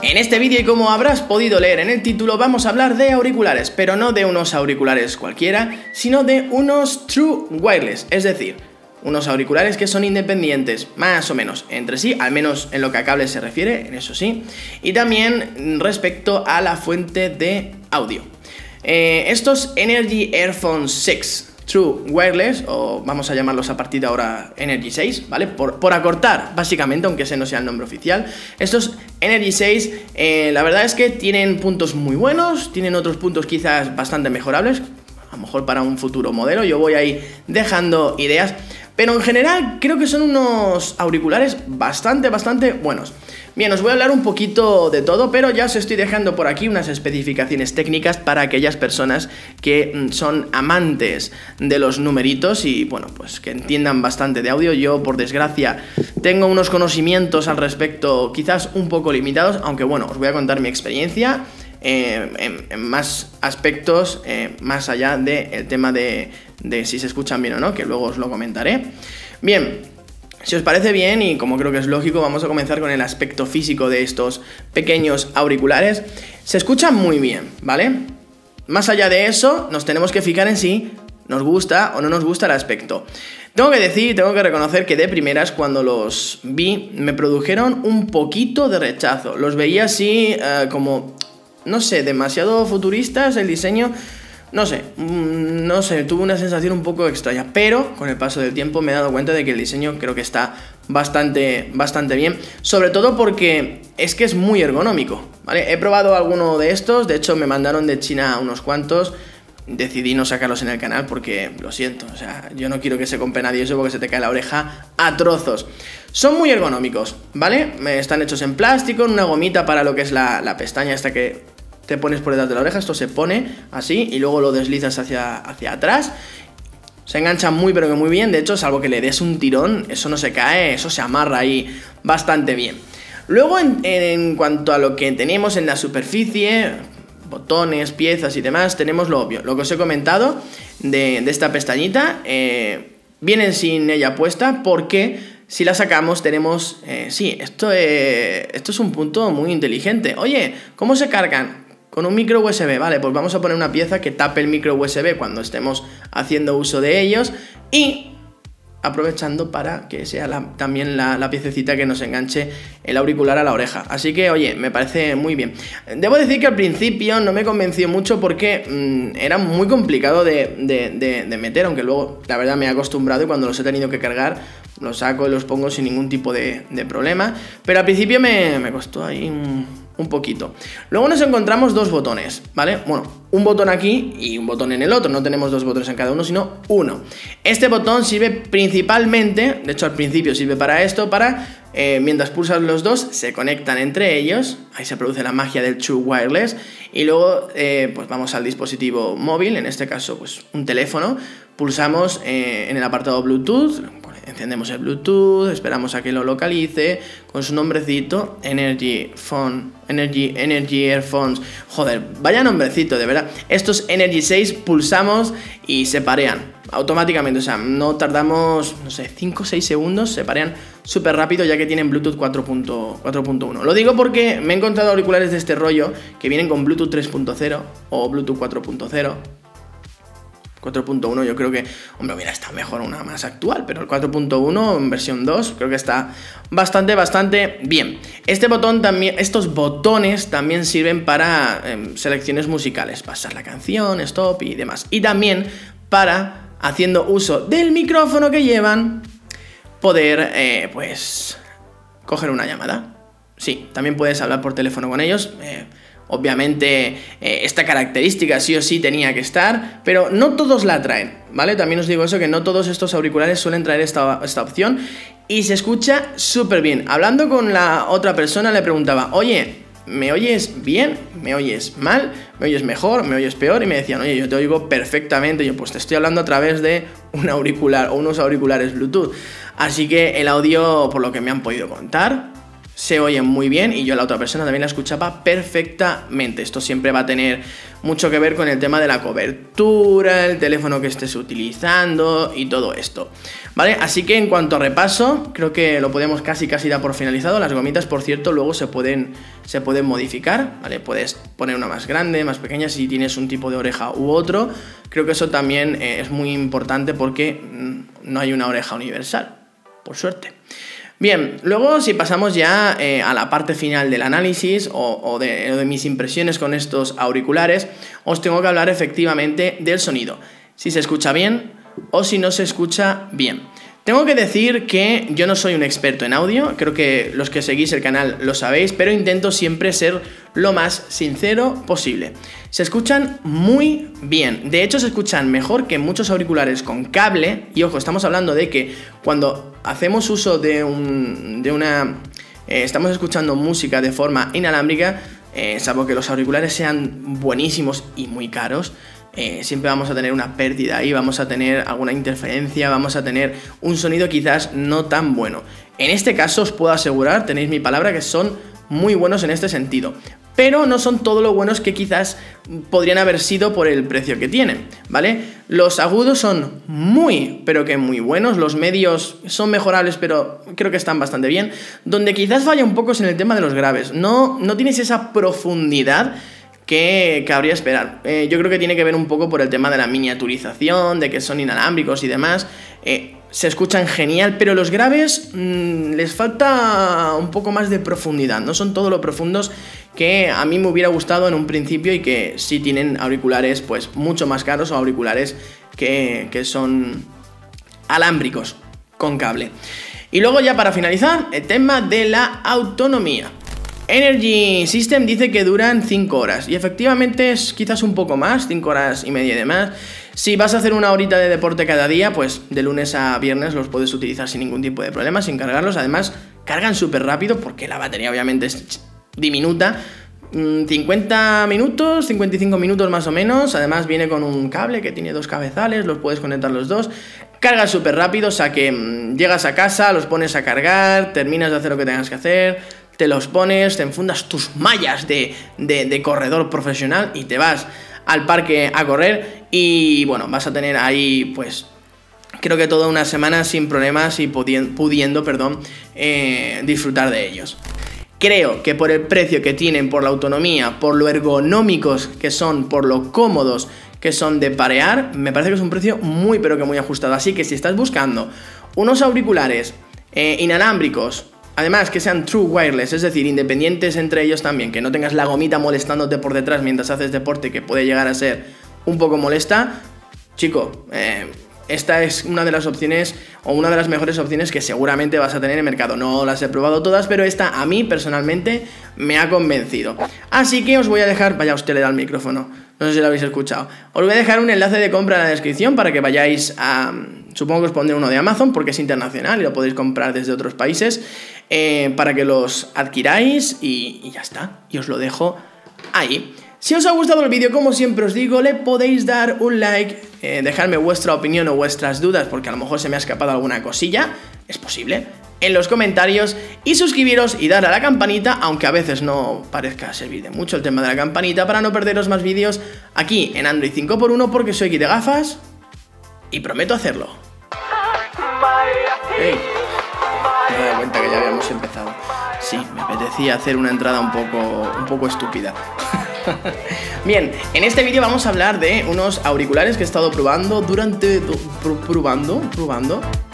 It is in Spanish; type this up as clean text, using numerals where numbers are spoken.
En este vídeo, y como habrás podido leer en el título, vamos a hablar de auriculares, pero no de unos auriculares cualquiera, sino de unos True Wireless, es decir, unos auriculares que son independientes, más o menos, entre sí, al menos en lo que a cables se refiere, en eso sí, y también respecto a la fuente de audio. Estos Energy Earphone 6 True Wireless, o vamos a llamarlos a partir de ahora Energy 6, ¿vale? Por acortar, básicamente, aunque ese no sea el nombre oficial. Estos Energy 6, la verdad es que tienen puntos muy buenos, tienen otros puntos quizás bastante mejorables, a lo mejor para un futuro modelo, yo voy ahí dejando ideas, pero en general creo que son unos auriculares bastante buenos. Bien, os voy a hablar un poquito de todo, pero ya os estoy dejando por aquí unas especificaciones técnicas para aquellas personas que son amantes de los numeritos y, bueno, pues que entiendan bastante de audio. Yo, por desgracia, tengo unos conocimientos al respecto quizás un poco limitados, aunque bueno, os voy a contar mi experiencia en más aspectos, más allá del tema de si se escuchan bien o no, que luego os lo comentaré. Bien. Si os parece bien, y como creo que es lógico, vamos a comenzar con el aspecto físico de estos pequeños auriculares. Se escuchan muy bien, ¿vale? Más allá de eso, nos tenemos que fijar en si nos gusta o no nos gusta el aspecto. Tengo que reconocer que de primeras, cuando los vi, me produjeron un poquito de rechazo. Los veía así como, no sé, demasiado futuristas, el diseño. No sé, tuve una sensación un poco extraña, pero con el paso del tiempo me he dado cuenta de que el diseño creo que está bastante bien, sobre todo porque es que es muy ergonómico, ¿vale? He probado alguno de estos, de hecho me mandaron de China unos cuantos, decidí no sacarlos en el canal porque, lo siento, o sea, yo no quiero que se compre nadie eso porque se te cae la oreja a trozos. Son muy ergonómicos, ¿vale? Están hechos en plástico, en una gomita para lo que es la pestaña esta que te pones por detrás de la oreja, esto se pone así y luego lo deslizas hacia atrás. Se engancha pero que muy bien, de hecho, salvo que le des un tirón, eso no se cae, eso se amarra ahí bastante bien. Luego, en cuanto a lo que tenemos en la superficie, botones, piezas y demás, tenemos lo obvio, lo que os he comentado de esta pestañita, vienen sin ella puesta porque si la sacamos tenemos, esto es un punto muy inteligente. Oye, ¿cómo se cargan? Con un micro USB, vale, pues vamos a poner una pieza que tape el micro USB cuando estemos haciendo uso de ellos y aprovechando para que sea también la piececita que nos enganche el auricular a la oreja. Así que, oye, me parece muy bien. Debo decir que al principio no me convenció mucho porque era muy complicado de meter, aunque luego la verdad me he acostumbrado y cuando los he tenido que cargar los saco y los pongo sin ningún tipo de problema, pero al principio me costó ahí un poquito. Luego nos encontramos dos botones, ¿vale? Bueno, un botón aquí y un botón en el otro. No tenemos dos botones en cada uno, sino uno. Este botón sirve principalmente, de hecho al principio sirve para esto, mientras pulsas los dos, se conectan entre ellos. Ahí se produce la magia del True Wireless. Y luego, pues vamos al dispositivo móvil, en este caso, pues un teléfono. Pulsamos en el apartado Bluetooth. Encendemos el Bluetooth, esperamos a que lo localice con su nombrecito, Energy Earphones. Joder, vaya nombrecito, de verdad. Estos Energy 6 pulsamos y se parean automáticamente, o sea, no tardamos, no sé, 5 o 6 segundos, se parean súper rápido ya que tienen Bluetooth 4.1. Lo digo porque me he encontrado auriculares de este rollo que vienen con Bluetooth 3.0 o Bluetooth 4.0. 4.1 yo creo que, hombre, hubiera estado mejor una más actual, pero el 4.1 en versión 2 creo que está bastante bien. Estos botones también sirven para selecciones musicales, pasar la canción, stop y demás. Y también para, haciendo uso del micrófono que llevan, poder, pues, coger una llamada. Sí, también puedes hablar por teléfono con ellos. Obviamente esta característica sí o sí tenía que estar, pero no todos la traen, ¿vale? También os digo eso, que no todos estos auriculares suelen traer esta opción y se escucha súper bien. Hablando con la otra persona le preguntaba, oye, ¿me oyes bien? ¿Me oyes mal? ¿Me oyes mejor? ¿Me oyes peor? Y me decían, oye, yo te oigo perfectamente. Y yo, pues te estoy hablando a través de un auricular o unos auriculares Bluetooth. Así que el audio, por lo que me han podido contar, se oyen muy bien y yo a la otra persona también la escuchaba perfectamente. Esto siempre va a tener mucho que ver con el tema de la cobertura, el teléfono que estés utilizando y todo esto, ¿vale? Así que en cuanto a repaso, creo que lo podemos casi dar por finalizado. Las gomitas, por cierto, luego se pueden modificar, ¿vale? Puedes poner una más grande, más pequeña, si tienes un tipo de oreja u otro. Creo que eso también es muy importante porque no hay una oreja universal, por suerte. Bien, luego si pasamos ya a la parte final del análisis o de mis impresiones con estos auriculares, os tengo que hablar efectivamente del sonido, si se escucha bien o si no se escucha bien. Tengo que decir que yo no soy un experto en audio, creo que los que seguís el canal lo sabéis, pero intento siempre ser lo más sincero posible. Se escuchan muy bien, de hecho se escuchan mejor que muchos auriculares con cable, y ojo, estamos hablando de que cuando hacemos uso estamos escuchando música de forma inalámbrica, salvo que los auriculares sean buenísimos y muy caros, siempre vamos a tener una pérdida ahí, vamos a tener alguna interferencia, vamos a tener un sonido quizás no tan bueno. En este caso os puedo asegurar, tenéis mi palabra, que son muy buenos en este sentido, pero no son todo lo buenos que quizás podrían haber sido por el precio que tienen, ¿vale? Los agudos son muy, pero que muy buenos, los medios son mejorables, pero creo que están bastante bien. Donde quizás falla un poco es en el tema de los graves, no tienes esa profundidad que cabría esperar. Yo creo que tiene que ver un poco por el tema de la miniaturización, de que son inalámbricos y demás. Se escuchan genial, pero los graves les falta un poco más de profundidad, no son todo lo profundos que a mí me hubiera gustado en un principio, y que sí tienen auriculares pues mucho más caros, o auriculares que son alámbricos con cable. Y luego ya para finalizar, el tema de la autonomía. Energy System dice que duran 5 horas, y efectivamente es quizás un poco más, 5 horas y media y demás. Si vas a hacer una horita de deporte cada día, pues de lunes a viernes los puedes utilizar sin ningún tipo de problema, sin cargarlos. Además, cargan súper rápido porque la batería obviamente es diminuta. 50 minutos, 55 minutos más o menos. Además viene con un cable que tiene 2 cabezales, los puedes conectar los dos. Carga súper rápido, o sea que llegas a casa, los pones a cargar, terminas de hacer lo que tengas que hacer, te los pones, te enfundas tus mallas de corredor profesional y te vas al parque a correr, y bueno, vas a tener ahí pues creo que toda una semana sin problemas y pudiendo disfrutar de ellos. Creo que por el precio que tienen, por la autonomía, por lo ergonómicos que son, por lo cómodos que son de parear, me parece que es un precio muy pero que muy ajustado. Así que si estás buscando unos auriculares inalámbricos, además que sean true wireless, es decir, independientes entre ellos también, que no tengas la gomita molestándote por detrás mientras haces deporte, que puede llegar a ser un poco molesta, chico, esta es una de las opciones, o una de las mejores opciones que seguramente vas a tener en el mercado. No las he probado todas, pero esta a mí personalmente me ha convencido. Así que os voy a dejar, vaya, usted le da el micrófono, no sé si lo habéis escuchado, os voy a dejar un enlace de compra en la descripción para que vayáis a... Supongo que os pondré uno de Amazon porque es internacional y lo podéis comprar desde otros países, para que los adquiráis y ya está. Y os lo dejo ahí. Si os ha gustado el vídeo, como siempre os digo, le podéis dar un like, dejarme vuestra opinión o vuestras dudas, porque a lo mejor se me ha escapado alguna cosilla, es posible, en los comentarios, y suscribiros y dar a la campanita, aunque a veces no parezca servir de mucho el tema de la campanita, para no perderos más vídeos aquí en Android 5x1, porque soy Kid de Gafas y prometo hacerlo. Hey, me he dado cuenta que ya habíamos empezado. Sí, me apetecía hacer una entrada un poco estúpida. Bien, en este vídeo vamos a hablar de unos auriculares que he estado probando